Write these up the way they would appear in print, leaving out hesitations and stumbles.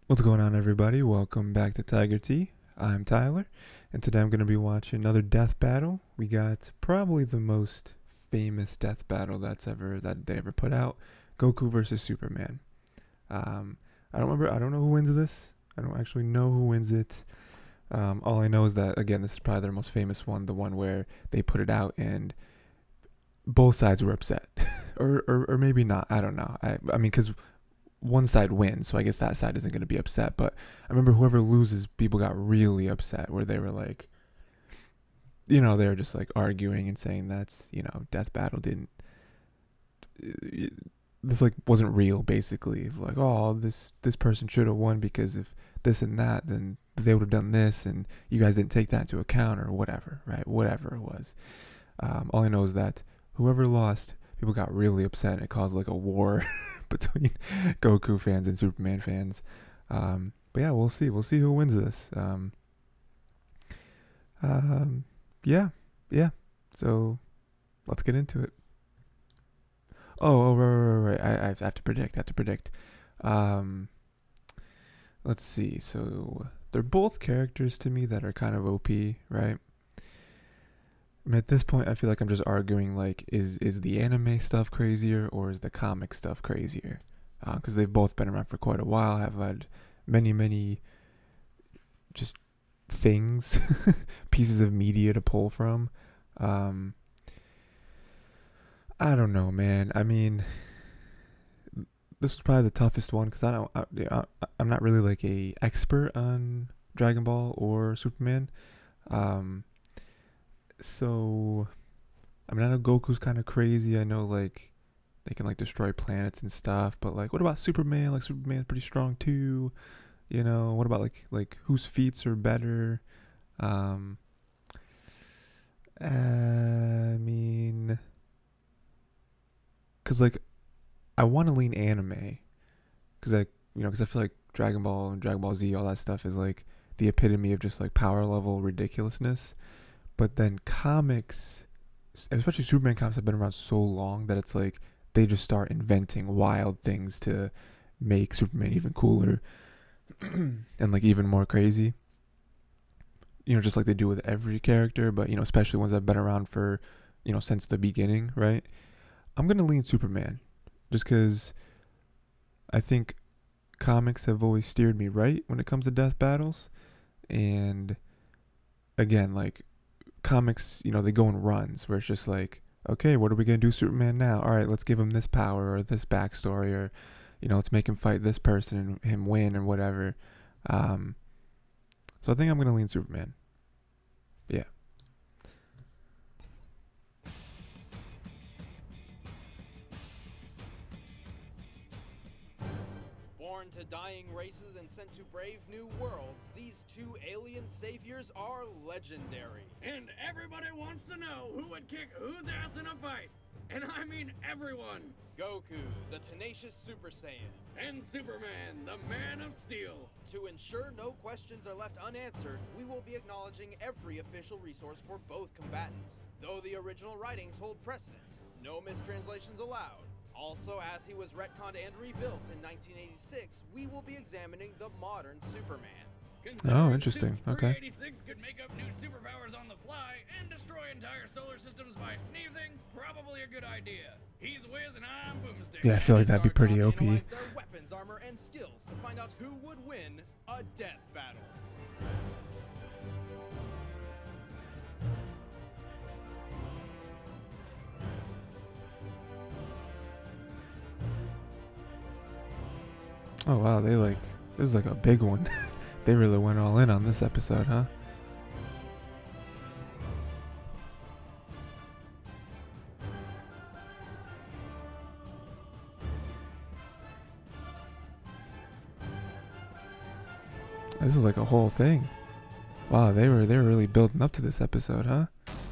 What's going on, everybody? Welcome back to Tiger T. I'm Tyler, and today I'm going to be watching another death battle. We got probably the most famous death battle that they ever put out: Goku versus Superman. Um, I don't remember. I don't know who wins this. I don't actually know who wins it. All I know is that again, this is probably their most famous one, the one where they put it out and both sides were upset, or maybe not. I don't know. I mean, because one side wins, so I guess that side isn't going to be upset. But I remember whoever loses, people got really upset, where they were like, they were just like arguing and saying that's, death battle didn't, this like wasn't real, basically. Like, oh, this person should have won because if this and that, then they would have done this, and you guys didn't take that into account or whatever, right? Whatever it was. All I know is that whoever lost, people got really upset, and it caused like a war between Goku fans and Superman fans. But yeah, we'll see. We'll see who wins this. Um, yeah, yeah. So let's get into it. Oh, right. I have to predict. I have to predict. Um, let's see. So they're both characters to me that are kind of OP, right? I mean, at this point, I feel like I'm just arguing like, is the anime stuff crazier or is the comic stuff crazier? Because they've both been around for quite a while, have had many just things, pieces of media to pull from. Um, I don't know, man. I mean, this was probably the toughest one because I'm not really like a expert on Dragon Ball or Superman. Um, so I mean, I know Goku's kind of crazy. I know like they can like destroy planets and stuff, but like, what about Superman? Like, Superman's pretty strong too. What about like whose feats are better? Um, I mean, cause like I want to lean anime, cause I feel like Dragon Ball and Dragon Ball Z, all that stuff is like the epitome of just like power level ridiculousness. But then comics, especially Superman comics, have been around so long that it's like they just start inventing wild things to make Superman even cooler and like even more crazy. Just like they do with every character, but especially ones that have been around for, since the beginning, right? I'm gonna lean Superman, just because I think comics have always steered me right when it comes to death battles, and again, like comics, they go in runs where it's just like, okay, what are we gonna do Superman now? All right, let's give him this power or this backstory, or let's make him fight this person and him win or whatever. Um, so I think I'm gonna lean Superman. Yeah. Born to dying races and sent to brave new worlds, these two alien saviors are legendary. And everybody wants to know who would kick whose ass in a fight. And I mean everyone. Goku, the tenacious Super Saiyan. And Superman, the Man of Steel. To ensure no questions are left unanswered, we will be acknowledging every official resource for both combatants. Though the original writings hold precedence, no mistranslations allowed. Also, as he was retconned and rebuilt in 1986, we will be examining the modern Superman. Oh, interesting. Okay. 86 could make up new superpowers on the fly and destroy entire solar systems by sneezing. Probably a good idea. He's Wiz and I'm Boomstick. Yeah, I feel like that'd be pretty OP. Analyze their weapons, armor, and skills to find out who would win a death battle. Oh wow, this is like a big one. They really went all in on this episode, huh? This is like a whole thing. Wow, they were really building up to this episode, huh?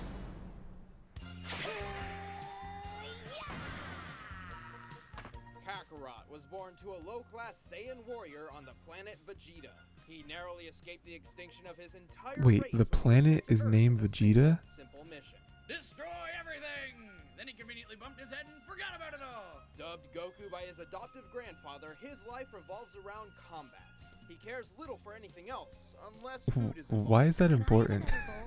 Kakarot was born to a low-class Saiyan warrior on the planet Vegeta. He narrowly escaped the extinction of his entire Wait, race the when he was planet sent to is Earth named with a Vegeta? simple mission. Destroy everything! Then he conveniently bumped his head and forgot about it all. Dubbed Goku by his adoptive grandfather, his life revolves around combat. He cares little for anything else, unless food is involved. Why is that important?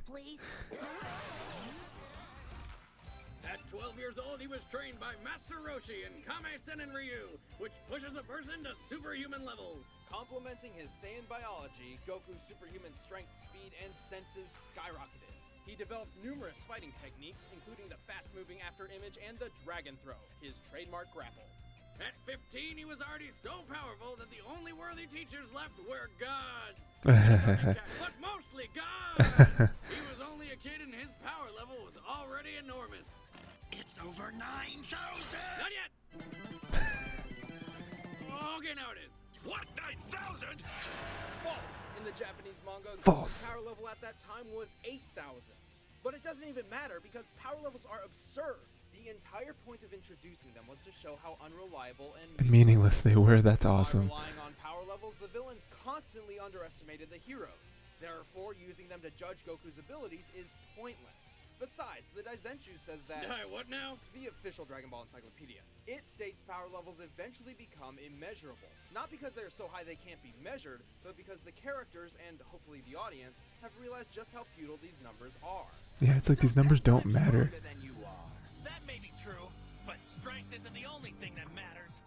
At 12 years old, he was trained by Master Roshi in Kame Sennin Ryu, which pushes a person to superhuman levels. Complementing his Saiyan biology, Goku's superhuman strength, speed, and senses skyrocketed. He developed numerous fighting techniques, including the fast-moving after image and the dragon throw, his trademark grapple. At 15, he was already so powerful that the only worthy teachers left were gods. But mostly gods! He was only a kid and his power level was already enormous. It's over 9,000! Not yet! Okay, now it is. What, 9,000? False! In the Japanese manga, False. Goku's power level at that time was 8,000. But it doesn't even matter because power levels are absurd. The entire point of introducing them was to show how unreliable and Meaningless they were. That's By awesome. relying on power levels, the villains constantly underestimated the heroes. Therefore, using them to judge Goku's abilities is pointless. Besides, the Daizenshuu says that What now? the official Dragon Ball Encyclopedia. It states power levels eventually become immeasurable. Not because they are so high they can't be measured, but because the characters, and hopefully the audience, have realized just how futile these numbers are. Yeah, it's like these numbers don't matter. Stronger than you are. That may be true, but strength isn't the only thing that matters.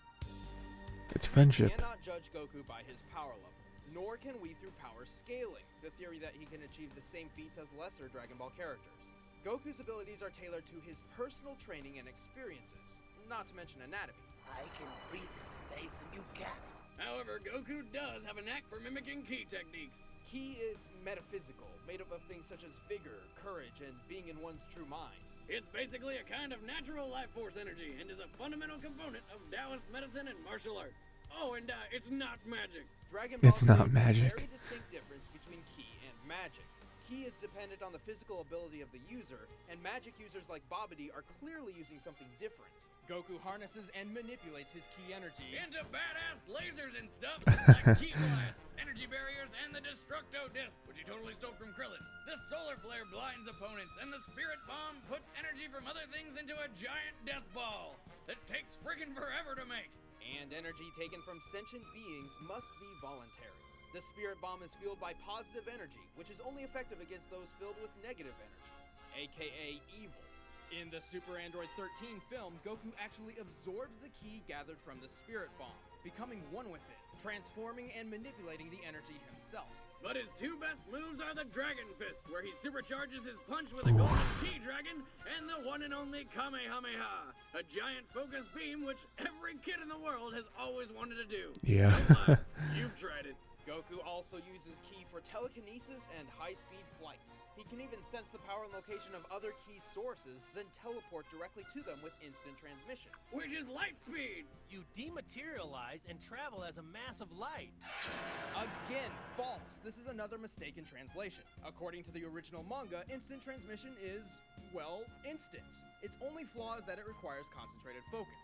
It's We friendship. cannot judge Goku by his power level, nor can we through power scaling, the theory that he can achieve the same feats as lesser Dragon Ball characters. Goku's abilities are tailored to his personal training and experiences, not to mention anatomy. I can breathe in space and you can't. However, Goku does have a knack for mimicking ki techniques. Ki is metaphysical, made up of things such as vigor, courage, and being in one's true mind. It's basically a kind of natural life force energy and is a fundamental component of Taoist medicine and martial arts. Oh, and it's not magic. Dragon Ball It's not creates magic. a very distinct difference between Ki and magic. Ki is dependent on the physical ability of the user, and magic users like Babidi are clearly using something different. Goku harnesses and manipulates his Ki energy Into badass lasers and stuff like Ki blasts, energy barriers, and the Destructo Disc, which he totally stole from Krillin. The Solar Flare blinds opponents, and the Spirit Bomb puts energy from other things into a giant death ball that takes friggin' forever to make. and energy taken from sentient beings must be voluntary. The Spirit Bomb is fueled by positive energy, which is only effective against those filled with negative energy, aka evil. In the Super Android 13 film, Goku actually absorbs the Ki gathered from the Spirit Bomb, becoming one with it, transforming and manipulating the energy himself. But his two best moves are the Dragon Fist, where he supercharges his punch with a golden Ki Dragon, and the one and only Kamehameha, a giant focus beam which every kid in the world has always wanted to do. Yeah. Don't lie, you've tried it. Goku also uses Ki for telekinesis and high-speed flight. He can even sense the power and location of other Ki sources, then teleport directly to them with instant transmission. Which is light speed. You dematerialize and travel as a mass of light. Again, false. This is another mistake in translation. According to the original manga, instant transmission is, well, instant. Its only flaw is that it requires concentrated focus.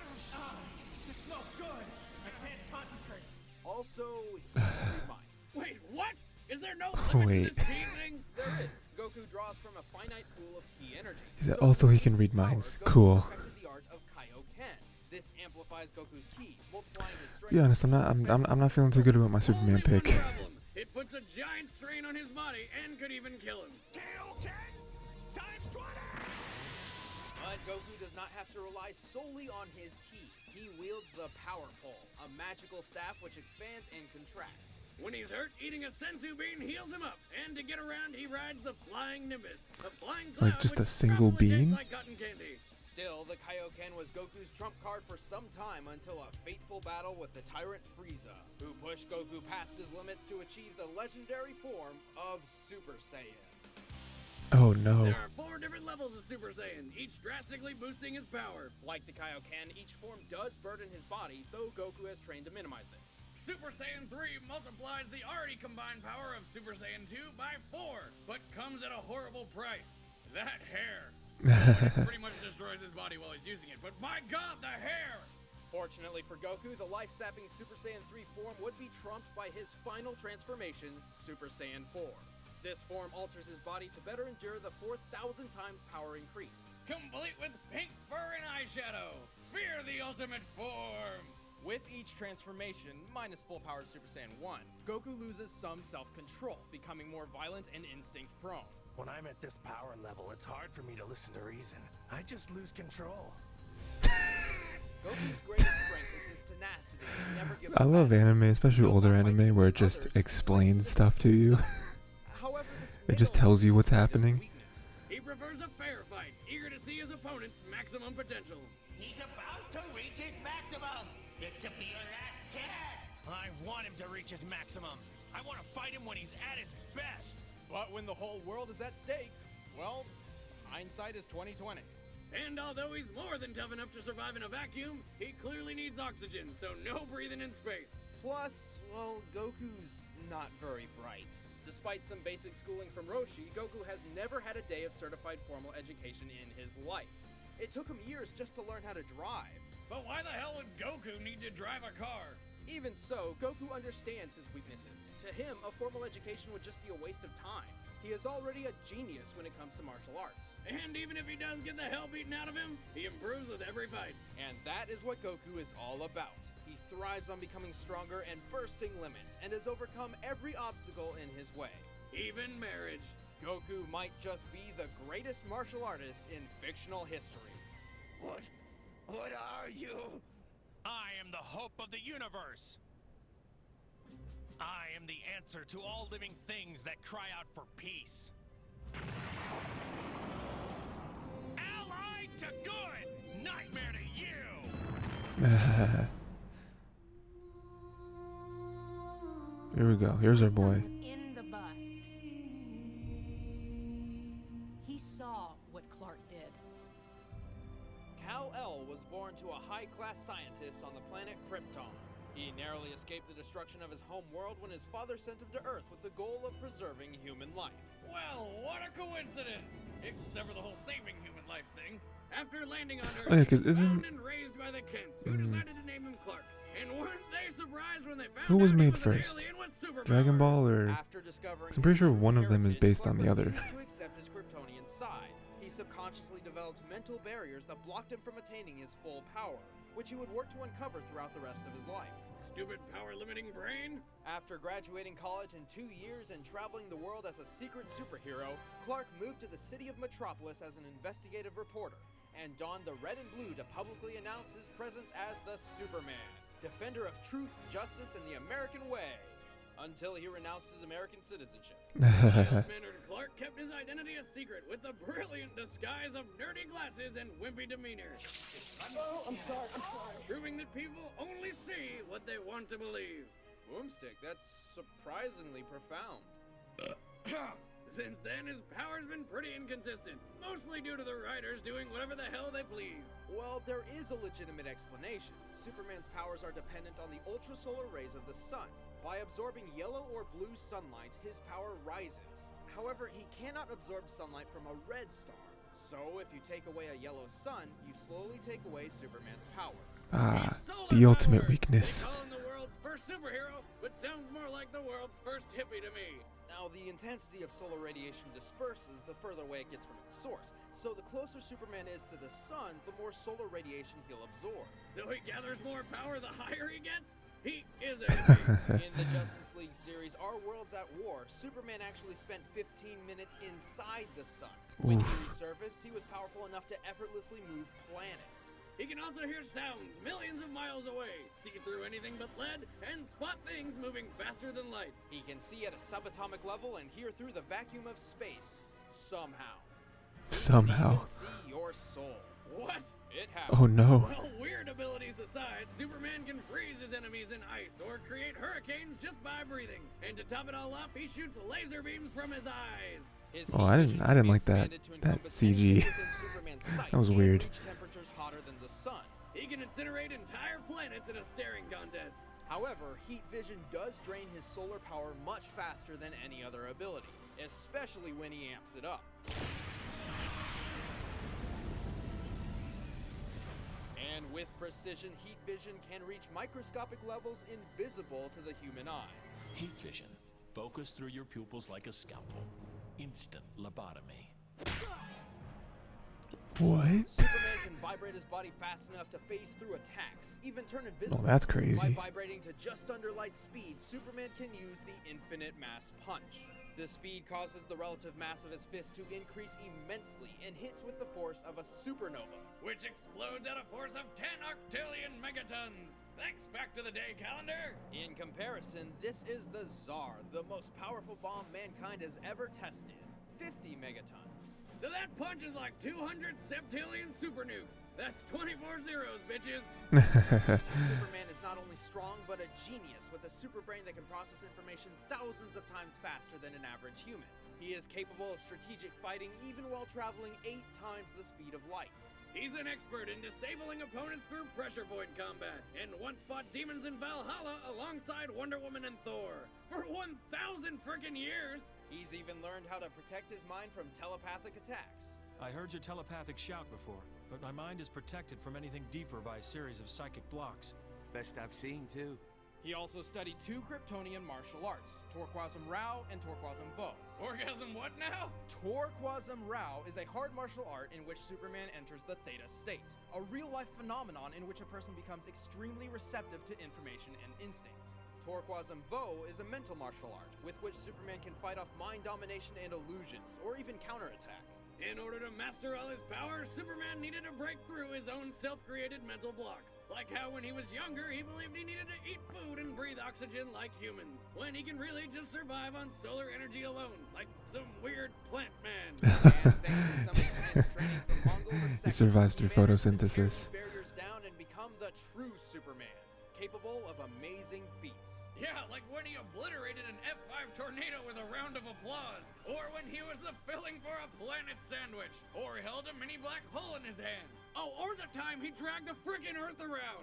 It's no good. I can't concentrate. Also, he can read minds. Wait, what? Is there no limit Wait. to this Ki thing? There is. Goku draws from a finite pool of Ki energy. He said So also he with can his read power, minds. Goku Cool. perfected the art of Kaioken. This amplifies Goku's Ki, multiplying his strength. Be honest, I'm not feeling too good about my Superman Only one pick. problem. It puts a giant strain on his body and could even kill him. Kaioken times 20! But Goku does not have to rely solely on his Ki. He wields the Power Pole, a magical staff which expands and contracts. When he's hurt, eating a sensu bean heals him up. And to get around, he rides the Flying Nimbus, a flying cloud just a which single probably tastes bean? like cotton candy. Still, the Kaioken was Goku's trump card for some time until a fateful battle with the Tyrant Frieza, who pushed Goku past his limits to achieve the legendary form of Super Saiyan. Oh no. There are 4 different levels of Super Saiyan, each drastically boosting his power. Like the Kaioken, each form does burden his body, though Goku has trained to minimize this. Super Saiyan 3 multiplies the already combined power of Super Saiyan 2 by 4, but comes at a horrible price. That hair. It pretty much destroys his body while he's using it, but my god, the hair! Fortunately for Goku, the life-sapping Super Saiyan 3 form would be trumped by his final transformation, Super Saiyan 4. This form alters his body to better endure the 4,000 times power increase. Complete with pink fur and eyeshadow. Fear the ultimate form. With each transformation, minus full power Super Saiyan 1, Goku loses some self-control, becoming more violent and instinct-prone. When I'm at this power level, it's hard for me to listen to reason. I just lose control. Goku's greatest strength is his tenacity and never give up I love battles. anime, especially He does older not fight to anime, where it defeat just others, explains he stuff to you. However, this It just may tells you also what's be his happening. weakness. He prefers a fair fight, eager to see his opponent's maximum potential. He's about to reach his maximum. This could be your last chance. I want him to reach his maximum. I want to fight him when he's at his best. But when the whole world is at stake, well, hindsight is 20/20. And although he's more than tough enough to survive in a vacuum, he clearly needs oxygen, so no breathing in space. Plus, well, Goku's not very bright. Despite some basic schooling from Roshi, Goku has never had a day of certified formal education in his life. It took him years just to learn how to drive. But why the hell would Goku need to drive a car? Even so, Goku understands his weaknesses. To him, a formal education would just be a waste of time. He is already a genius when it comes to martial arts. And even if he does get the hell beaten out of him, he improves with every fight. And that is what Goku is all about. He thrives on becoming stronger and bursting limits, and has overcome every obstacle in his way. Even marriage. Goku might just be the greatest martial artist in fictional history. What are you? I am the hope of the universe. I am the answer to all living things that cry out for peace. Allied to good, nightmare to you. Here we go. Here's our boy. Was in the bus. He saw what Clark did. Kal-El was born to a high-class scientist on the planet Krypton. He narrowly escaped the destruction of his home world when his father sent him to Earth with the goal of preserving human life. Well, what a coincidence! Except for the whole saving human life thing. After landing on Earth, Oh, yeah, 'cause he was isn't- found and raised by the Kents, who decided to name him Clark. And weren't they surprised when they found Who was out he made an first? alien with superpowers? Dragon Ball or... After discovering I'm pretty his sure true one of them is heritage, based on Clark the other. refused to accept his Kryptonian side. He subconsciously developed mental barriers that blocked him from attaining his full power, which he would work to uncover throughout the rest of his life. Stupid power-limiting brain? After graduating college in 2 years and traveling the world as a secret superhero, Clark moved to the city of Metropolis as an investigative reporter, and donned the red and blue to publicly announce his presence as the Superman, defender of truth, justice, and the American way, until he renounced his American citizenship. Mild-mannered Clark kept his identity a secret with the brilliant disguise of nerdy glasses and wimpy demeanor. I'm sorry. Proving that people only see what they want to believe. Boomstick, that's surprisingly profound. Since then, his power's been pretty inconsistent, mostly due to the writers doing whatever the hell they please. Well, there is a legitimate explanation. Superman's powers are dependent on the ultrasolar rays of the sun. By absorbing yellow or blue sunlight, his power rises. However, he cannot absorb sunlight from a red star. So, if you take away a yellow sun, you slowly take away Superman's powers. Ah, He's solar the ultimate powered. weakness. They call him the world's first superhero, but sounds more like the world's first hippie to me. Now, the intensity of solar radiation disperses the further away it gets from its source. So, the closer Superman is to the sun, the more solar radiation he'll absorb. So he gathers more power the higher he gets? He is everything. In the Justice League series, Our World's at War, Superman actually spent 15 minutes inside the sun. When he resurfaced, he was powerful enough to effortlessly move planets. He can also hear sounds millions of miles away, see through anything but lead, and spot things moving faster than light. He can see at a subatomic level and hear through the vacuum of space. Somehow. He can Somehow. even see your soul. What? It happens. Oh no. Well, weird abilities aside, Superman can freeze his enemies in ice or create hurricanes just by breathing. And to top it all off, he shoots laser beams from his eyes. His Oh, I heat didn't vision can be like that- expanded to that encompass CG. anything within Superman's sight That was and weird. reach temperatures hotter than the sun. He can incinerate entire planets in a staring contest. However, heat vision does drain his solar power much faster than any other ability, especially when he amps it up. And with precision, heat vision can reach microscopic levels invisible to the human eye. Heat vision. Focus through your pupils like a scalpel. Instant lobotomy. What? Superman can vibrate his body fast enough to phase through attacks, even turn invisible. Oh, that's crazy. By vibrating to just under light speed, Superman can use the infinite mass punch. This speed causes the relative mass of his fist to increase immensely and hits with the force of a supernova, which explodes at a force of 10 octillion megatons. Thanks, Fact of the Day calendar. In comparison, this is the Tsar, the most powerful bomb mankind has ever tested. 50 megatons. So that punch is like 200 septillion super nukes. That's 24 zeros, bitches. Superman is not only strong, but a genius with a super brain that can process information thousands of times faster than an average human. He is capable of strategic fighting even while traveling 8 times the speed of light. He's an expert in disabling opponents through pressure point combat, and once fought demons in Valhalla alongside Wonder Woman and Thor. For 1,000 frickin' years! He's even learned how to protect his mind from telepathic attacks. I heard your telepathic shout before, but my mind is protected from anything deeper by a series of psychic blocks. Best I've seen, too. He also studied 2 Kryptonian martial arts, Torquasm Rao and Torquasm Vo. Orgasm what now? Torquasm Rao is a hard martial art in which Superman enters the Theta state, a real-life phenomenon in which a person becomes extremely receptive to information and instinct. Torquasm Vo is a mental martial art, with which Superman can fight off mind domination and illusions, or even counterattack. In order to master all his powers, Superman needed to break through his own self-created mental blocks. Like how when he was younger, he believed he needed to eat food and breathe oxygen like humans, when he can really just survive on solar energy alone, like some weird plant man. And thanks to some intense training from Mongol II, He survives through he managed to tear photosynthesis. these barriers down and become the true Superman, capable of amazing feats. Yeah, like when he obliterated an F5 tornado with a round of applause, or when he was the filling for a planet sandwich, or held a mini black hole in his hand. Oh, or the time he dragged the frickin' Earth around.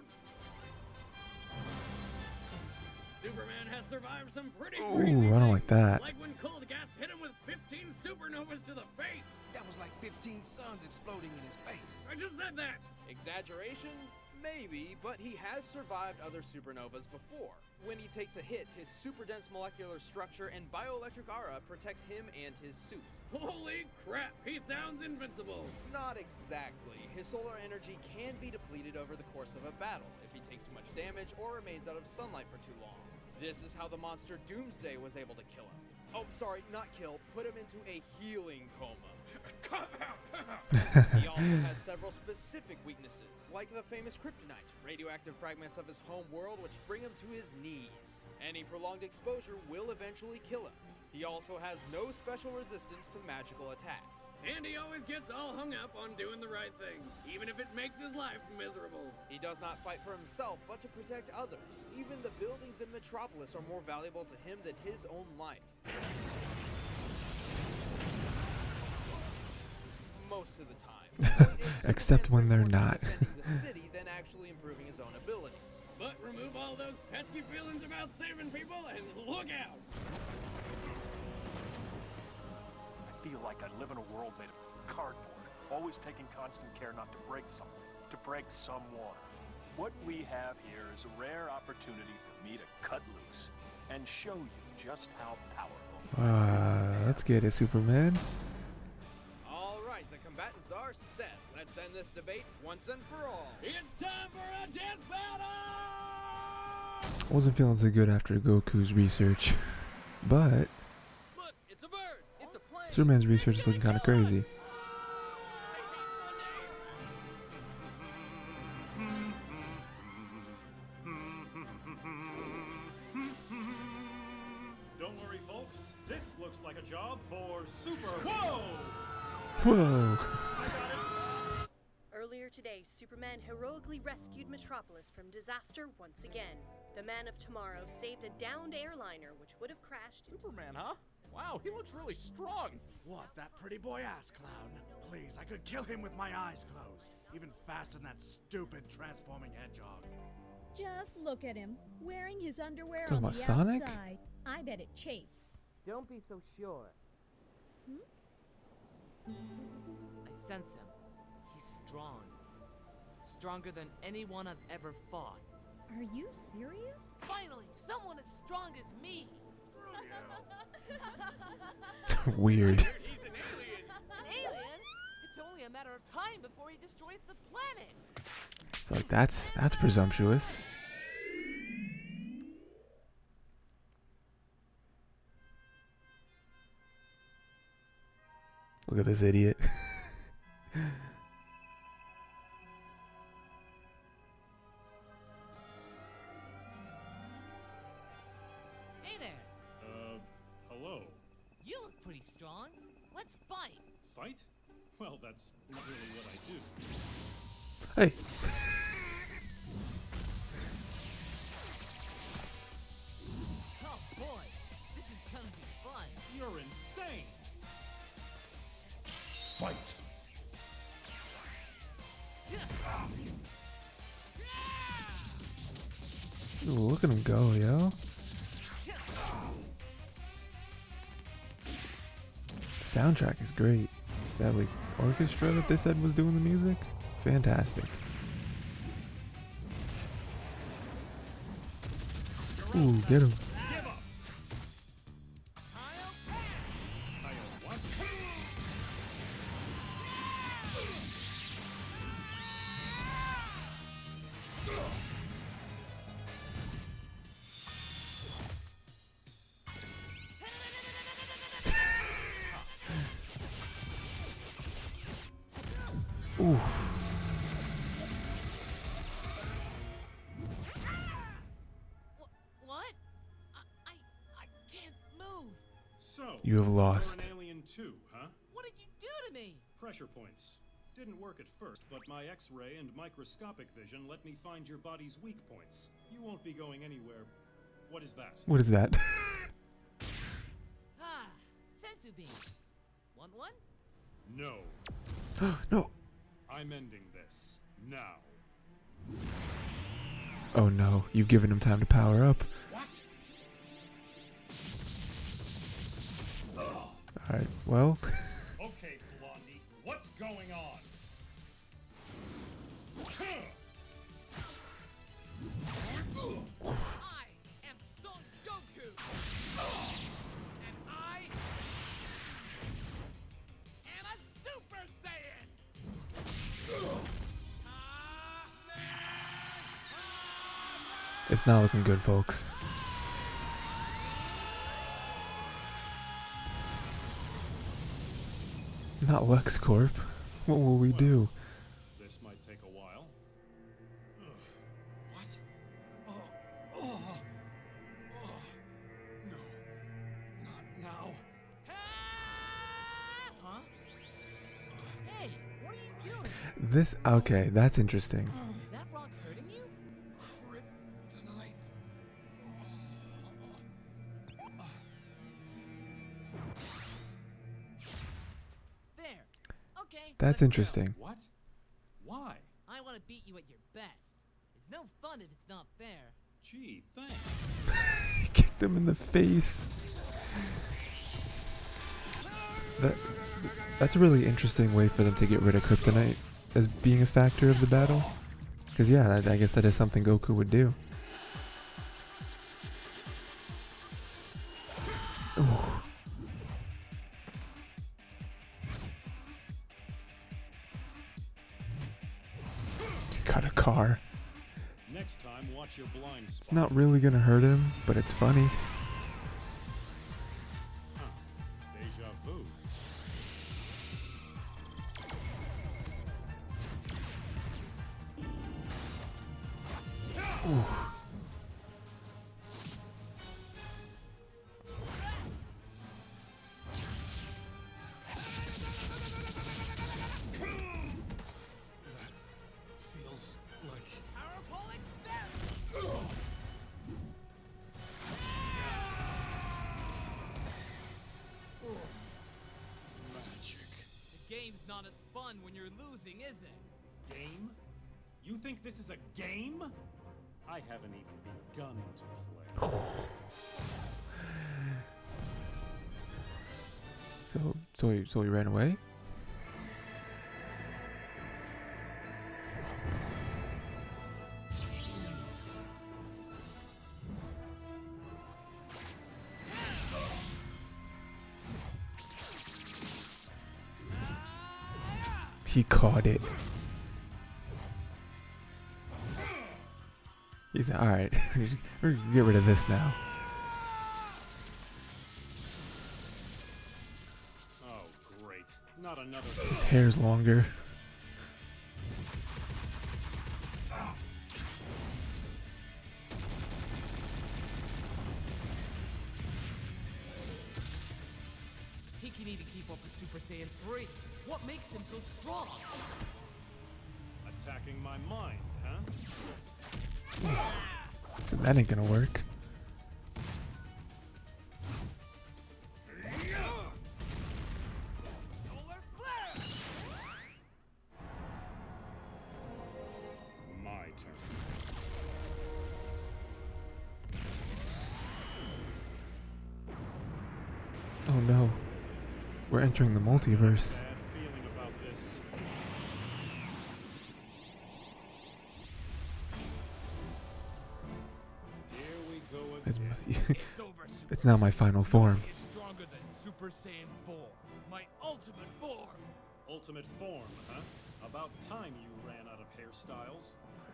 Superman has survived some pretty crazy Ooh, I don't like things, that. like when cold gas hit him with 15 supernovas to the face. That was like 15 suns exploding in his face. I just said that. Exaggeration? Maybe, but he has survived other supernovas before. When he takes a hit, his super dense molecular structure and bioelectric aura protects him and his suit. Holy crap, he sounds invincible. Not exactly. His solar energy can be depleted over the course of a battle if he takes too much damage or remains out of sunlight for too long. This is how the monster Doomsday was able to kill him. Oh, sorry, not kill, put him into a healing coma. He also has several specific weaknesses, like the famous kryptonite, radioactive fragments of his home world which bring him to his knees. Any prolonged exposure will eventually kill him. He also has no special resistance to magical attacks. And he always gets all hung up on doing the right thing, even if it makes his life miserable. He does not fight for himself, but to protect others. Even the buildings in Metropolis are more valuable to him than his own life. Most of the time. Except when they're not. Defending the city than actually improving his own abilities. But remove all those pesky feelings about saving people and look out! I feel like I live in a world made of cardboard, always taking constant care not to break something, to break someone. What we have here is a rare opportunity for me to cut loose and show you just how powerful. Let's get it, Superman. Alright, the combatants are set. Let's end this debate once and for all. It's time for a death battle! I wasn't feeling so good after Goku's research, but Look, it's a bird! It's a plane! Superman's research is looking kind of crazy. Don't worry, folks. This looks like a job for Super. Whoa! Whoa! I got it. Earlier today, Superman heroically rescued Metropolis from disaster once again. The Man of Tomorrow saved a downed airliner which would have crashed. Superman, huh? Wow, he looks really strong. What, that pretty boy ass clown? Please, I could kill him with my eyes closed. Even faster than that stupid transforming hedgehog. Just look at him, wearing his underwear Talking on the about Sonic? outside. I bet it chafes. Don't be so sure. Hmm? I sense him. He's strong. Stronger than anyone I've ever fought. Are you serious? Finally, someone as strong as me. Weird. He's an alien. An alien? It's only a matter of time before he destroys the planet. I feel like that's presumptuous. Look at this idiot. Hey there. Hello. You look pretty strong. Let's fight. Fight? Well, that's literally what I do. Hey. Oh boy, this is gonna be fun. You're insane. Fight. Ooh, look at him go, yo. Soundtrack is great. That like orchestra that they said was doing the music, fantastic. Ooh, get him. Ooh. What? I can't move. So, You have you're lost. an alien too, huh? What did you do to me? Pressure points. Didn't work at first, but my X-ray and microscopic vision let me find your body's weak points. You won't be going anywhere. What is that? What is that? Ah, Sensu beam. Want one? No. No. I'm ending this. Now. Oh no, you've given him time to power up. What? Alright, well. Okay, Blondie, what's going on? I am Son Goku, and I am a Super Saiyan. It's not looking good, folks. Not LexCorp. What will we do? This might take a while. What? Oh, no, not now. Huh? Hey, what are you doing? This, okay, that's interesting. Is that rock hurting you? Kryptonite. There. Okay. That's let's go. interesting. What? Why? I want to beat you at your best. It's no fun if it's not fair. Gee, thanks. Kicked him in the face. That's a really interesting way for them to get rid of Kryptonite as being a factor of the battle. Because yeah, I guess that is something Goku would do. Ooh. Got a car. Next time, watch your blind spot. It's not really gonna hurt him, but it's funny. Huh. Deja vu. Ooh. Feels like Parabolic step. magic. The game's not as fun when you're losing, is it? Game? You think this is a game? I haven't even begun to play. So he ran away? He caught it. He's alright. We're gonna get rid of this now. Oh, great. Not another. His hair's longer. He can even keep up with Super Saiyan 3. What makes him so strong? Attacking my mind, huh? So that ain't gonna work. My turn. Oh no. We're entering the multiverse. Bad feeling about this. Here we go again. It's over, Super. It's now my final form. He is stronger than Super Saiyan 4. My ultimate form. Ultimate form, huh? About time you ran out of hairstyles.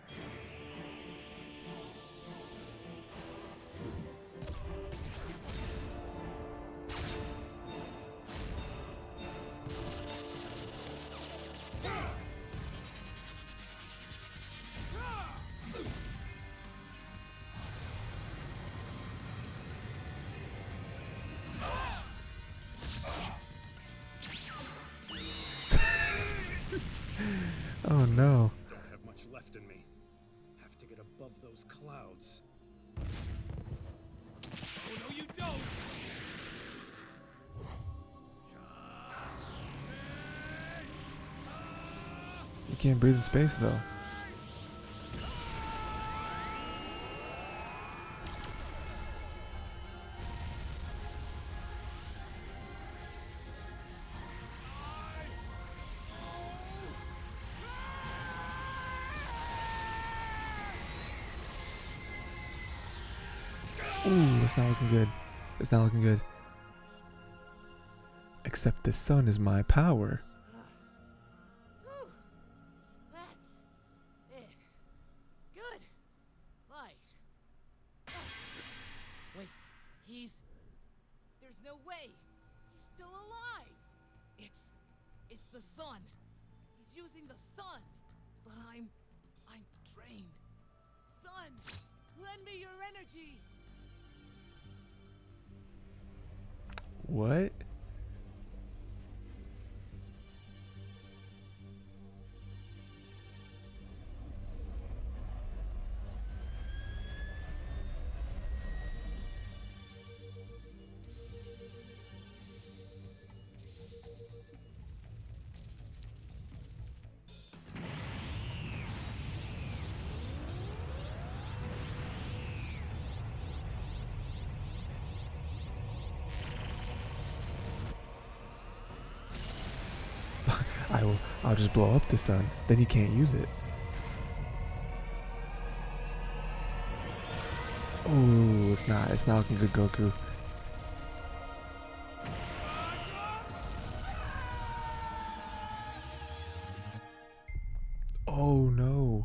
Oh no. Don't have much left in me. Have to get above those clouds. Oh no, you don't. You can't breathe in space though. Ooh, it's not looking good. It's not looking good. Except the sun is my power. That's it. Good. Light. Wait, there's no way. He's still alive. It's the sun. He's using the sun. But I'm drained. Sun, lend me your energy. What? I'll just blow up the sun. Then he can't use it. Oh, it's not looking good, Goku. Oh no.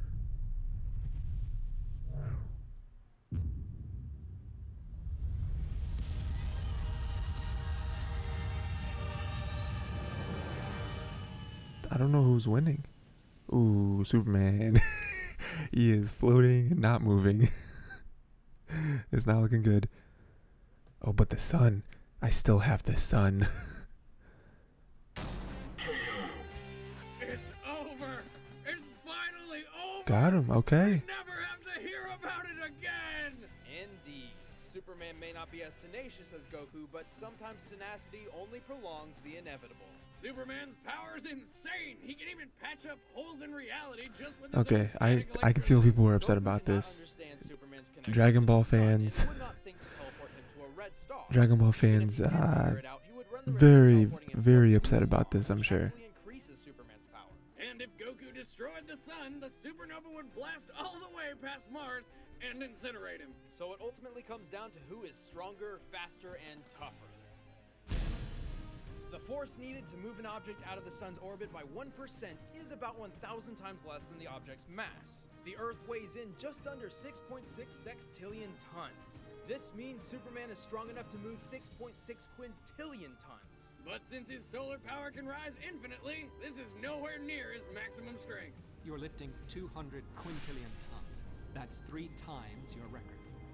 I don't know who's winning. Ooh, Superman. He is floating and not moving. It's not looking good. Oh, but the sun. I still have the sun. It's over. It's finally over. Got him, okay. Never have to hear about it again. Indeed. Superman may not be as tenacious as Goku, but sometimes tenacity only prolongs the inevitable. Superman's power's insane. He can even patch up holes in reality just with his Okay, own I can see why people were upset about this. Dragon Ball fans. Dragon Ball fans, very upset about this, I'm sure. And if Goku destroyed the sun, the supernova would blast all the way past Mars and incinerate him. So it ultimately comes down to who is stronger, faster, and tougher. The force needed to move an object out of the sun's orbit by 1% is about 1,000 times less than the object's mass. The Earth weighs in just under 6.6 sextillion tons. This means Superman is strong enough to move 6.6 quintillion tons. But since his solar power can rise infinitely, this is nowhere near his maximum strength. You're lifting 200 quintillion tons. That's 3 times your record.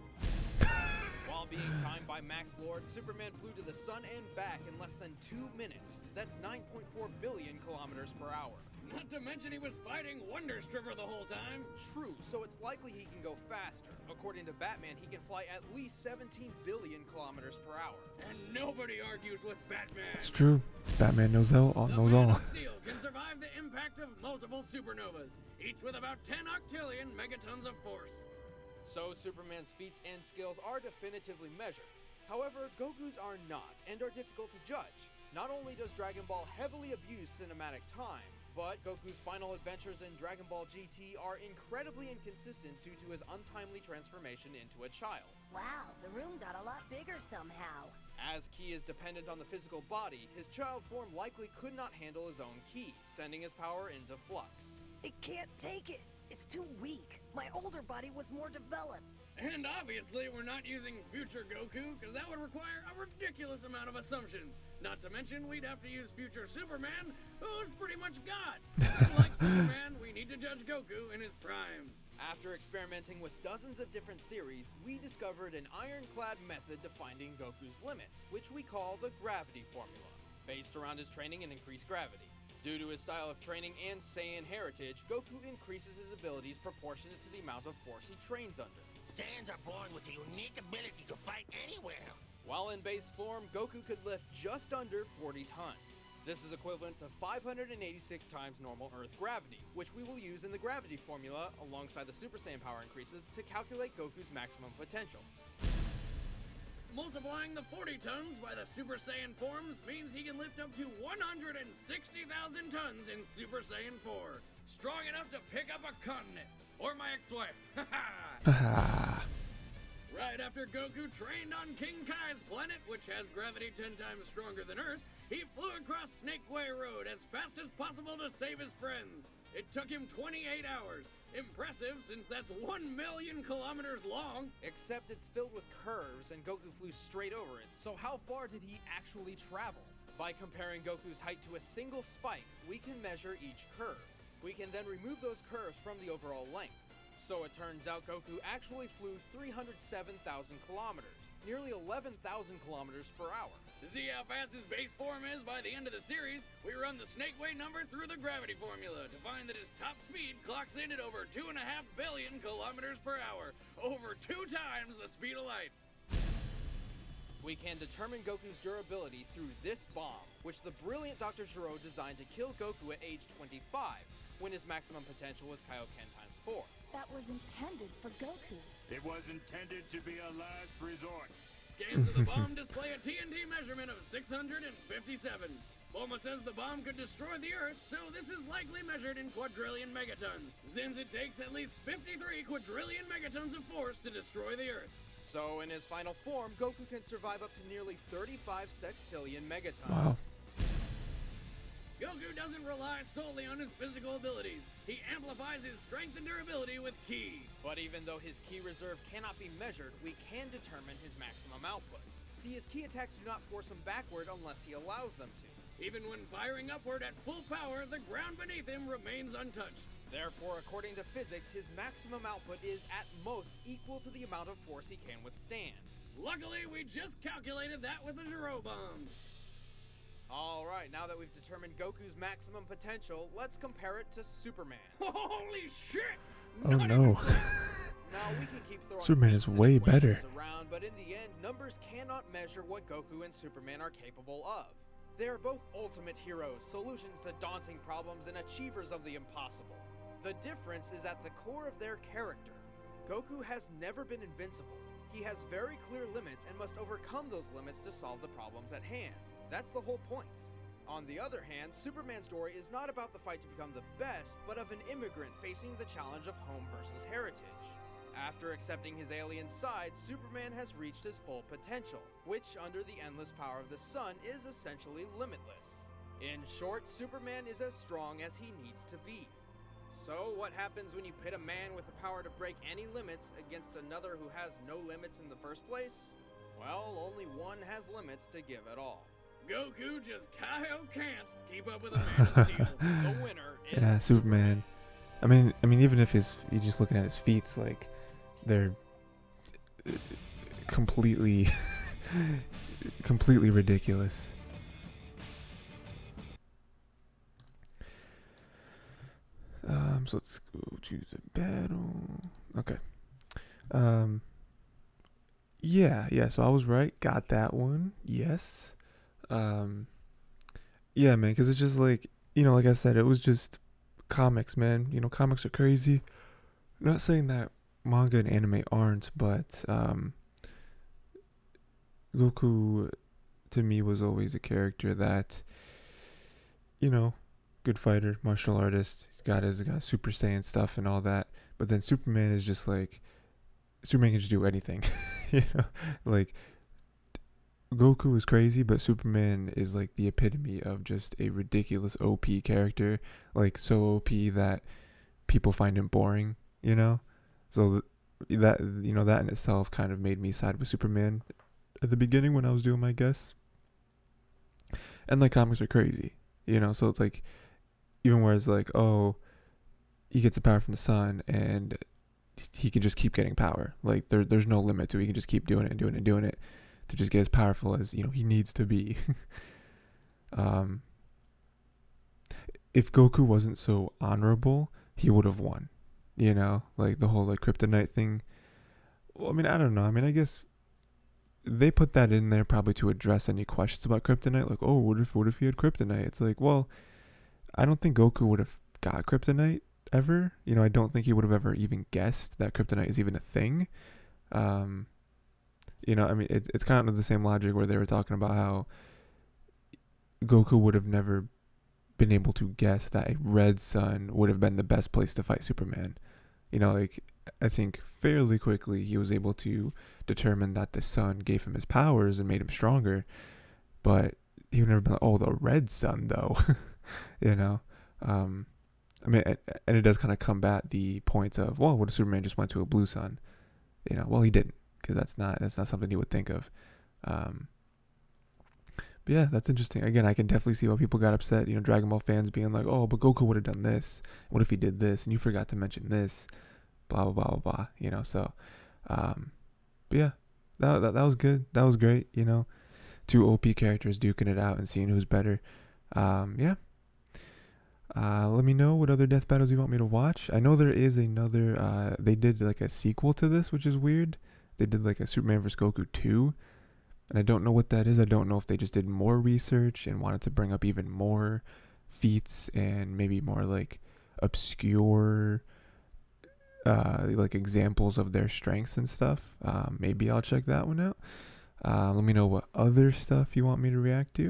While being timed by Max Lord, Superman flew to the sun and back in less than 2 minutes. That's 9.4 billion kilometers per hour. Not to mention he was fighting Wonder Stripper the whole time. True, so it's likely he can go faster. According to Batman, he can fly at least 17 billion kilometers per hour. And nobody argues with Batman. It's true. Batman knows all. The Man of Steel can survive the impact of multiple supernovas, each with about 10 octillion megatons of force. So Superman's feats and skills are definitively measured. However, Goku's are not, and are difficult to judge. Not only does Dragon Ball heavily abuse cinematic time, but Goku's final adventures in Dragon Ball GT are incredibly inconsistent due to his untimely transformation into a child. Wow, the room got a lot bigger somehow. As Ki is dependent on the physical body, his child form likely could not handle his own Ki, sending his power into flux. It can't take it. It's too weak. My older body was more developed. And obviously we're not using future Goku, because that would require a ridiculous amount of assumptions. Not to mention we'd have to use future Superman, who's pretty much God. Like Superman, we need to judge Goku in his prime. After experimenting with dozens of different theories, we discovered an ironclad method to finding Goku's limits, which we call the gravity formula, based around his training in increased gravity. Due to his style of training and Saiyan heritage, Goku increases his abilities proportionate to the amount of force he trains under. Saiyans are born with a unique ability to fight anywhere. While in base form, Goku could lift just under 40 tons. This is equivalent to 586 times normal Earth gravity, which we will use in the gravity formula alongside the Super Saiyan power increases to calculate Goku's maximum potential. Multiplying the 40 tons by the Super Saiyan forms means he can lift up to 160,000 tons in Super Saiyan 4. Strong enough to pick up a continent. Or my ex-wife. Right after Goku trained on King Kai's planet, which has gravity 10 times stronger than Earth's, he flew across Snake Way Road as fast as possible to save his friends. It took him 28 hours. Impressive, since that's 1 million kilometers long. Except it's filled with curves and Goku flew straight over it. So how far did he actually travel? By comparing Goku's height to a single spike, we can measure each curve. We can then remove those curves from the overall length. So it turns out Goku actually flew 307,000 kilometers, nearly 11,000 kilometers per hour. To see how fast his base form is by the end of the series, we run the Snake Way number through the gravity formula to find that his top speed clocks in at over 2.5 billion kilometers per hour, over 2 times the speed of light. We can determine Goku's durability through this bomb, which the brilliant Dr. Gero designed to kill Goku at age 25, when his maximum potential was Kaioken times 4. That was intended for Goku. It was intended to be a last resort. Scans of the bomb display a TNT measurement of 657. Bulma says the bomb could destroy the Earth, so this is likely measured in quadrillion megatons, since it takes at least 53 quadrillion megatons of force to destroy the Earth. So in his final form, Goku can survive up to nearly 35 sextillion megatons. Wow. Goku doesn't rely solely on his physical abilities. He amplifies his strength and durability with Ki. But even though his Ki reserve cannot be measured, we can determine his maximum output. See, his Ki attacks do not force him backward unless he allows them to. Even when firing upward at full power, the ground beneath him remains untouched. Therefore, according to physics, his maximum output is at most equal to the amount of force he can withstand. Luckily, we just calculated that with the Gero bomb. Alright, now that we've determined Goku's maximum potential, let's compare it to Superman. Holy shit! Oh no. Now we can keep throwing Superman is way better. around, but in the end, numbers cannot measure what Goku and Superman are capable of. They are both ultimate heroes, solutions to daunting problems, and achievers of the impossible. The difference is at the core of their character. Goku has never been invincible. He has very clear limits and must overcome those limits to solve the problems at hand. That's the whole point. On the other hand, Superman's story is not about the fight to become the best, but of an immigrant facing the challenge of home versus heritage. After accepting his alien side, Superman has reached his full potential, which, under the endless power of the sun, is essentially limitless. In short, Superman is as strong as he needs to be. So, what happens when you pit a man with the power to break any limits against another who has no limits in the first place? Well, only one has limits to give at all. Goku just can't keep up with a Man of Steel. The winner is Yeah, Superman. I mean, even if you're just looking at his feats, like, they're completely ridiculous. So let's go to the battle. Okay. Yeah, so I was right. Got that one. Yes. Yeah, man, because it's just like, like I said, it was just comics, man. Comics are crazy. Not saying that manga and anime aren't, but Goku, to me, was always a character that, good fighter, martial artist. He's got Super Saiyan stuff and all that. But then Superman is just like, Superman can just do anything. Like, Goku is crazy, but Superman is like the epitome of just a ridiculous OP character. Like, so OP that people find him boring, So that in itself kind of made me side with Superman at the beginning when I was doing my guess. And like, comics are crazy, so it's like, even where it's like, oh, he gets the power from the sun and he can just keep getting power. Like, there's no limit to it. He can just keep doing it and doing it and doing it to just get as powerful as, he needs to be. If Goku wasn't so honorable, he would have won. Like the whole like kryptonite thing. Well, I mean, I don't know. I mean, I guess they put that in there probably to address any questions about kryptonite. Like, oh, what if he had kryptonite? It's like, well, I don't think Goku would have got kryptonite ever. I don't think he would have ever even guessed that kryptonite is even a thing. I mean, it's kind of the same logic where they were talking about how Goku would have never been able to guess that a red sun would have been the best place to fight Superman. Like, I think fairly quickly he was able to determine that the sun gave him his powers and made him stronger, but he would never been like, oh, the red sun though. I mean, and it does kind of combat the point of, well, what if Superman just went to a blue sun? Well, he didn't, because that's not something you would think of. But yeah, that's interesting. Again, I can definitely see why people got upset. Dragon Ball fans being like, oh, but Goku would have done this. What if he did this? And you forgot to mention this. Blah, blah, blah, blah, blah. So, but yeah, that was good. That was great. Two OP characters duking it out and seeing who's better. Yeah. Let me know what other death battles you want me to watch. I know there is another, they did like a sequel to this, which is weird. They did like a Superman vs. Goku 2. And I don't know what that is. I don't know if they just did more research and wanted to bring up even more feats and maybe more like obscure like examples of their strengths and stuff. Maybe I'll check that one out. Let me know what other stuff you want me to react to.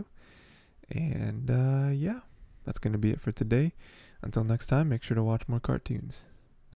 And yeah, that's going to be it for today. Until next time, make sure to watch more cartoons.